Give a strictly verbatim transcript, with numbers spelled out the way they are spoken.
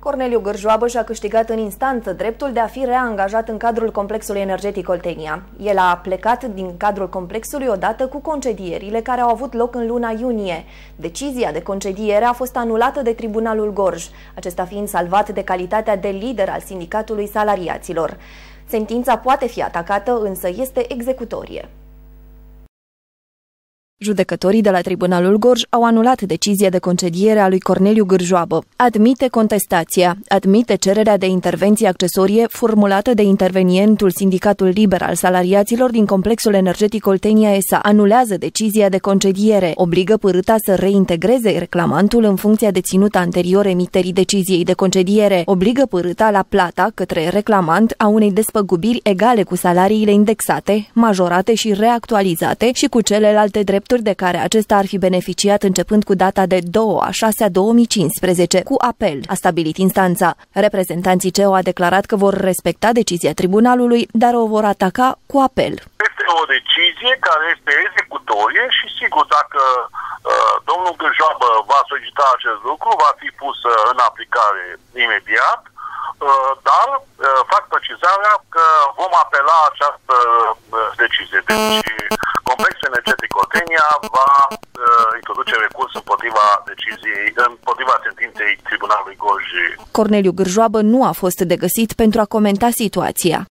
Corneliu Gârjoabă și-a câștigat în instanță dreptul de a fi reangajat în cadrul complexului energetic Oltenia. El a plecat din cadrul complexului odată cu concedierile care au avut loc în luna iunie. Decizia de concediere a fost anulată de Tribunalul Gorj, acesta fiind salvat de calitatea de lider al sindicatului salariaților. Sentința poate fi atacată, însă este executorie. Judecătorii de la Tribunalul Gorj au anulat decizia de concediere a lui Corneliu Gârjoabă. Admite contestația, admite cererea de intervenție accesorie formulată de intervenientul Sindicatul Liber al Salariaților din complexul energetic Oltenia S A, anulează decizia de concediere, obligă Pârâta să reintegreze reclamantul în funcția deținută anterior emiterii deciziei de concediere, obligă Pârâta la plata către reclamant a unei despăgubiri egale cu salariile indexate, majorate și reactualizate și cu celelalte drepturi de care acesta ar fi beneficiat începând cu data de doi a șasea două mii cincisprezece, cu apel, a stabilit instanța. Reprezentanții C E O a declarat că vor respecta decizia tribunalului, dar o vor ataca cu apel. Este o decizie care este executorie și, sigur, dacă uh, domnul Gârjoabă va solicita acest lucru, va fi pus în aplicare imediat, uh, dar uh, fac precizarea că vom apela această uh, decizie. Deci, complexul energetic Oltenia va uh, introduce recurs împotriva deciziei, împotriva sentinței Tribunalului Gorj. Corneliu Gârjoabă nu a fost de găsit pentru a comenta situația.